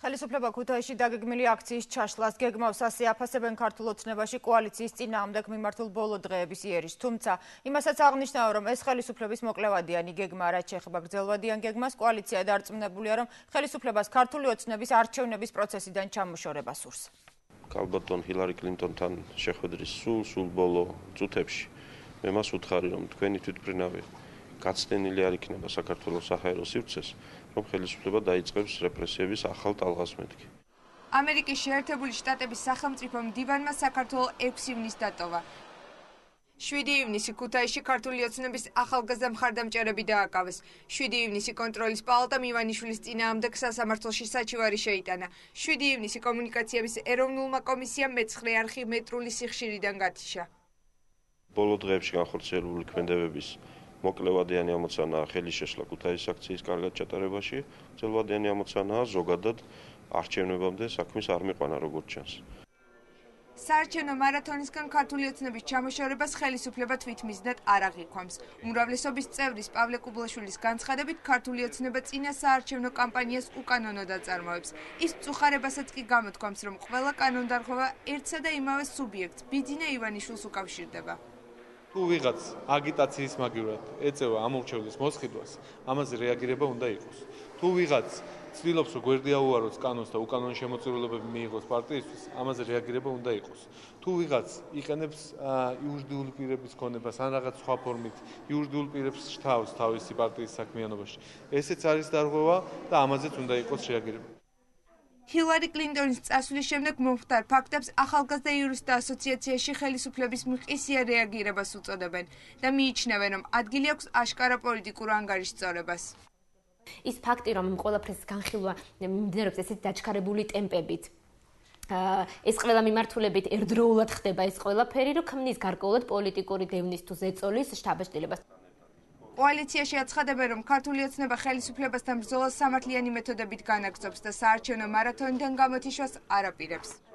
ხელისუფლება ქუთაისში დაგეგმილი აქციის ჩაშლას გეგმავს, ასე აფასებენ ქართულ ოცნებაში კოალიციის წინააღმდეგ მიმართულ ბოლო დღეების იერიშს. თუმცა, იმასაც აღნიშნავენ, რომ ეს ხელისუფლების მოკლევადიანი გეგმა, რაც შეეხება გრძელვადიან გეგმას, კოალიცია დარწმუნებულია, რომ ხელისუფლებას ქართული ოცნების არჩევნების პროცესიდან ჩამოშორება სურს. ქალბატონ ჰილარი კლინტონთან შეხვედრის სულ ბოლო წუთებში მე მას ვუთხარი, რომ თქვენი თვითმფრინავი გაცდენილი არ იქნება საქართველოს საჰაერო სივრცეს, რომ ხელისუფლება დაიწყებს რეპრესიების ახალ ტალღას მეთქი. ამერიკის შეერთებული შტატების სახელმწიფო მდივანმა საქართველოს 6 ივნისს დატოვა. 7 ივნისი ქუთაისში ქართული ოცნების ახალგაზრდა მხარდამჭერები დააკავეს. 7 ივნისი კონტროლის პალატამ ივანიშვილის წინააღმდეგ სასამართლოში საჩივარი შეიტანა. 7 ივნისი კომუნიკაციების ეროვნულმა კომისიამ მეცხრე არხი მეტრული სიხშირიდან გათიშა. ბოლო დღეებში განხორციელებული ქმედებების მოკლევადიანი ამოცანაა ხელი შეშლა ქუთაისის აქციის კარგად ჩატარებაში. გრძელვადიანი ამოცანაა ზოგადად არჩევნებამდე საქმის არ მიყვანა როგორც ჩანს. საარჩევნო მარათონისგან ქართული ოცნების ჩამოშორებას ხელისუფლება თვითმიზნად არ აღიქვამს. უმრავლესობის წევრის პავლე კუბლაშვილის განცხადებით, ქართული ოცნება წინა საარჩევნო კამპანიას უკანონოდ აწარმოებს. ის წუხარებასაც კი გამოთქვამს, რომ ყველა კანონდარღვევა ერთსა და იმავე სუბიექტს, ბიძინა ივანიშვილს უკავშირდება. თუ ვიღაც აგიტაციის მაგივრად ეწევა ამორჩევლის მოსყიდვას, ამაზე რეაგირება უნდა იყოს. თუ ვიღაც ცდილობს, რომ გვერდი აუაროს კანონს და უკანონო შემოწირულობები მიიღოს პარტიისთვის, ამაზე რეაგირება უნდა იყოს. თუ ვიღაც იყენებს იურიდიული პირების ქონებას ან რაღაც სხვა ფორმით იურიდიულ პირებს შთავს თავისი პარტიის საქმიანობაში, ესეც არის დარღვევა და ამაზეც უნდა იყოს რეაგირება. ჰილარი კლინტონის წასვლის შემდეგ მომხდარ ფაქტებს ახალგაზრდა იურისტთა ასოციაციაში ხელისუფლების მყისიერ რეაგირებას უწოდებენ და მიიჩნევენ, რომ ადგილი აქვს აშკარა პოლიტიკურ ანგარიშს სწორებას. ის ფაქტი, რომ ყველაფრის განხილვა მიმდინარეობს ესეთ დაჩქარებული ტემპებით, ეს ყველა მიმართულებით ერთდროულად ხდება ეს ყველაფერი, რომ ქმნის გარკვეულად პოლიტიკური დევნის თუ ზეწოლის შთაბეჭდილებას. კოალიციაში აცხადებენ, რომ ქართული ოცნება ხელისუფლებასთან ბრძოლას სამართლიანი მეთოდებით განაგრძობს და საარჩევნო მარათონიდან გამოთიშვას არ აპირებს.